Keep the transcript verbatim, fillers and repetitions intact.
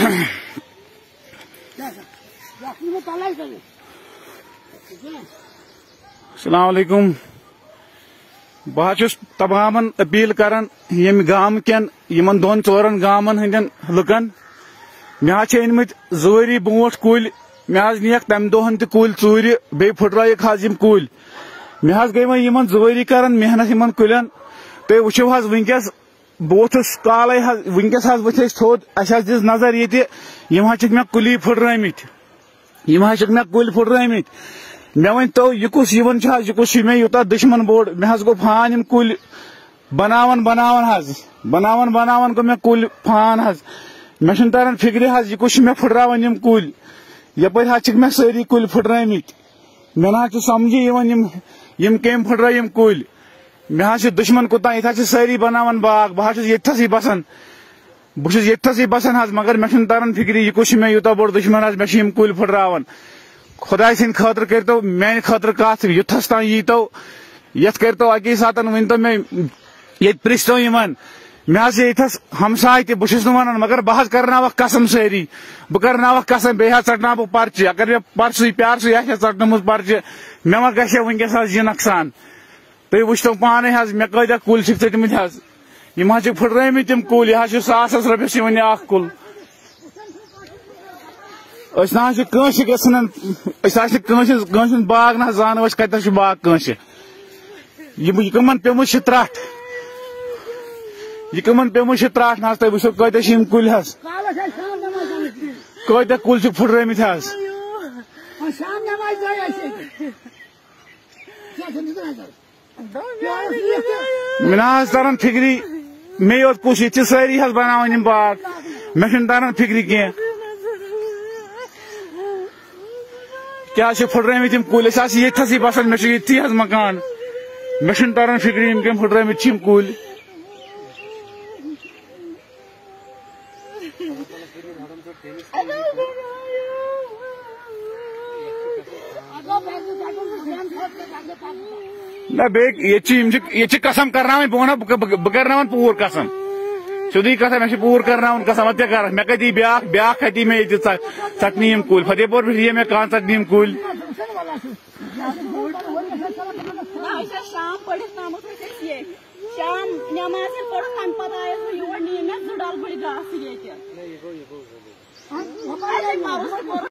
السلام علیکم بہت تمام اپیل کران یم گام کن یمن دون ژورن گامن ہندین لکن مے أنمت زوری بوٹ کل مے نیک تمہ دہن تہ کل ژور بی پھٹرائک حظ یم کل مے گئی وۄنۍ یمن زوری کران محنت یمن کلین تُہۍ وٕچھِو حظ ونکس بہٕ ووتھُس کالے حظ ونکس حظ ؤتھۍ أسۍ تھوٚد اَسہِ حظ دِژ نظر ییٚتہِ یِم حظ چھِکھ مےٚ کُلی پھٕٹرٲمٕتۍ یِم حظ چھِکھ مےٚ کُلۍ پھٕٹرٲمٕتۍ مےٚ ؤنۍتو یہِ کُس یِوان چھُ حظ یہِ کُس چھُ مےٚ یوٗتاہ دُشمن بوٚڑ مےٚ حظ گوٚو فان یِم کُلۍ بناوان بناوان حظ بناوان بناوان گوٚو مےٚ کُلۍ فان حظ مےٚ چھُنہٕ تران فِکرِ حظ یہِ کُس چھُ مےٚ پھٕٹراوان یِم کُلۍ یپٲرۍ حظ چھِکھ مےٚ سٲری کُلۍ پھٕٹرٲمٕتۍ مےٚ نہ حظ چھُ سمجھی یِوان یِم یِم کٔمۍ پھٕٹرٲے یِم کُلۍ مےٚ حظ چھِ دُشمن کوٗتاہ ییٚتہِ حظ چھِ سٲری بناوان باغ بہٕ حظ چھُس ییٚتھسٕے بسان بہٕ چھُس ییٚتھسٕے بسان حظ مگر مےٚ چھُنہٕ تران فِکرِ یہِ کُس چھُ مےٚ یوٗتاہ بوٚڑ دُشمن حظ مےٚ چھِ یِم کُلۍ پھٕٹراوان خۄداے سٕنٛدِ خٲطرٕ کٔرۍتو میانہِ خٲطرٕ کتھ یُتھس تام ییٖتو یتھ کٔرۍتو اکی ساتن ؤنۍتو مےٚ ییٚتہِ پرژھۍتو یِمن مےٚ حظ چھِ ییٚتھس ہمساے تہِ بہٕ چھُس نہٕ ونان مگر بہٕ حظ کرناوکھ قسم سٲری بہٕ کرناوکھ قسم بیٚیہِ حظ ژٹناو بہٕ پرچہِ اگر مےٚ پرسُے پیارسُے آسہِ ہا ژٹنٲومٕژ پرچہِ مےٚ ما گژھِ ہا ؤنکیٚس حظ یہِ نۄقصان تُہۍ وٕچھتو پانے حظ مےٚ کۭتیاہ کُلۍ چھِکھ ژٔٹمٕتۍ حظ یِم حظ چھِکھ پھٕٹرٲمٕتۍ یِم کُلۍ یہِ حظ چھُ ساسس رۄپیس یِوان یہِ اکھ کُل أسۍ نہ حظ چھِ کٲنٛسہِ گژھان أسۍ حظ چھِ کٲنٛسہِ کٲنٛسہِ ہُنٛد باغ نہ حظ زانو أسۍ کتٮ۪تھ چھُ باغ کٲنٛسہِ یہِ کٕمن پیٚومٕژ چھِ ترٹھ یہ کمن پیمٕژ چھِ ترٹھ نہ حظ تُہۍ وٕچھِو کۭتیاہ چھِ یِم کُلۍ حظ کۭتیاہ کُلۍ چھِکھ پھٕٹرٲمٕتۍ حظ مےٚ نہ حظ تران فِکری مے یوت کُس ییٚتہِ چھِ سٲری حظ بناوان یِم باغ مےٚ چھُنہٕ تران فِکرِ کینٛہہ کیٛاہ چھِ پھٕٹرٲمٕتۍ یِم کُلۍ أسۍ حظ چھِ ییٚتھسٕے بسان مےٚ چھُ ییٚتھی حظ مکان مےٚ چھُنہٕ تران فِکرِ یِم کٔمۍ پھٕٹرٲمٕتۍ چھِ یِم کُلۍ نہ بیٚیہِ ییٚتہِ چھِ قسم کرناوٕنۍ بہٕ ونہا بہٕ کرناون پوٗر قسم سیٚودُے کتھا مےٚ چھِ پوٗرٕ کرناوُن قسم ادٕ کیٛاہ کرکھ مےٚ کتہِ یی بیاکھ بیاکھ کتہِ یی مےٚ ییٚتہِ ژٹنہِ یِم کُلۍ فتح پوٗر پٮ۪ٹھ یِیہِ مےٚ کانٛہہ ژٹنہِ یِم کُلۍ شام پٔرِتھ تامَتھ ٲسۍ أسۍ ییٚتہِ شام نٮ۪ماز ییٚلہِ پٔرٕکھ تَمہِ پتہٕ آیَس بہٕ یور نی مےٚ زٕ ڈَلہٕ بٔڑۍ گاسہٕ ییٚتہِ